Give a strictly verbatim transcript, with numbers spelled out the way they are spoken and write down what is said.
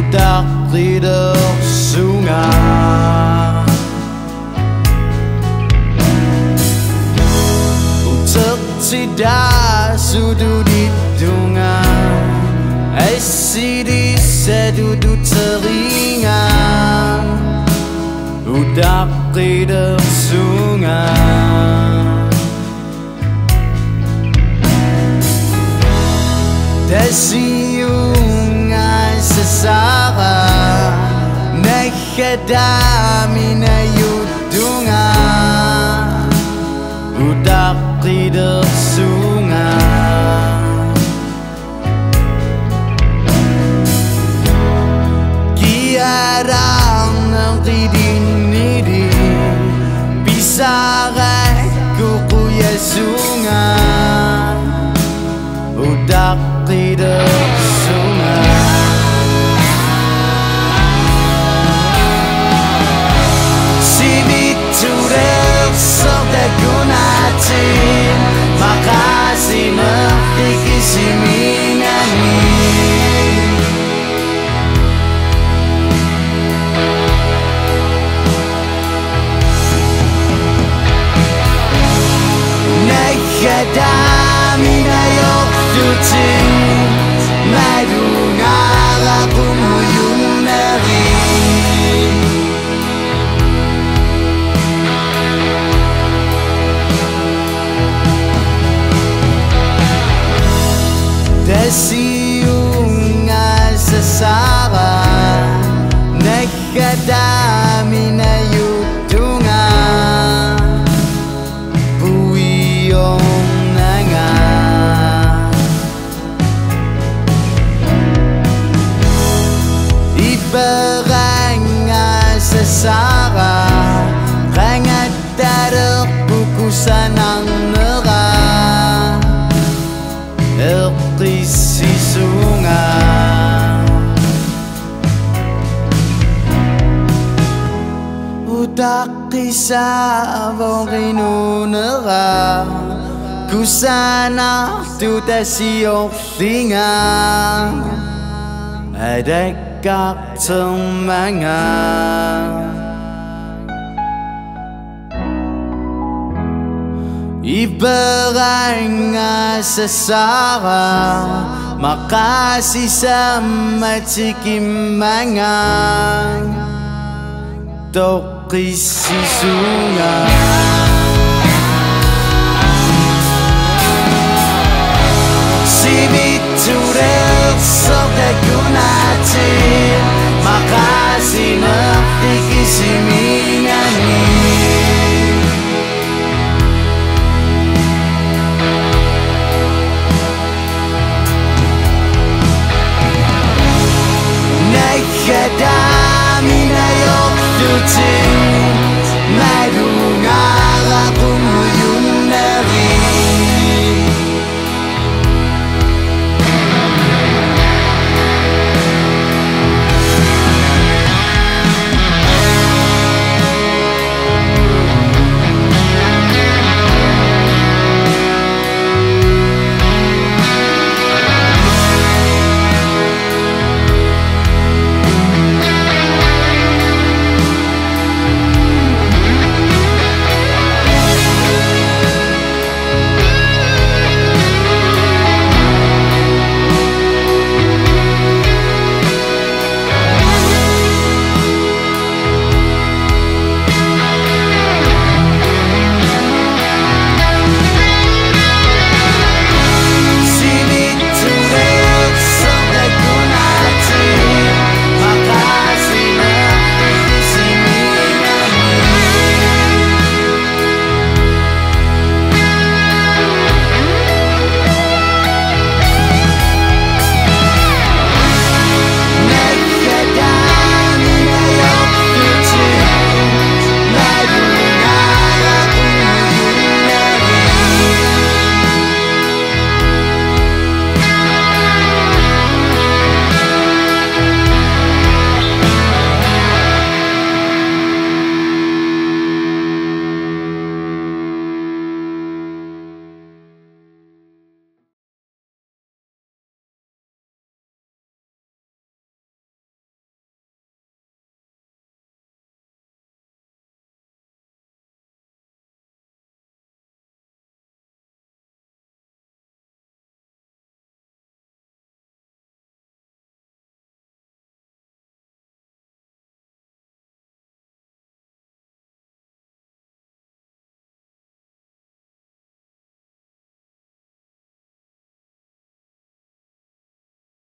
takdir sungai. Untuk tidak sudut di dungai, isi di sedudut teringat, udah tidak sungai. Desiungai sesara nekadami na yudunga, udah tidak sungai. Kiarang nanti dinidi bisa kuku ya sungai, udah tidak sungai. Si biture sorte gunatin, makasih ngerti kisi minani. Nekadami na yok dutin, madungar aku muyun nari. Desiungai sesara nekadami na yudunga, buyong nanga. Ibarangai sesara rangat dadak bukusan ang nerang, erti si sungai. Udah kisah borinunera, kusana tu dasiok tingang, ada kak semangat. Ibarangai sesara, makasih sama cikimangan, toki si sungai. Si biture sorte gunatin, makasih ngerti kisi minani. Nekadami na yok dutin,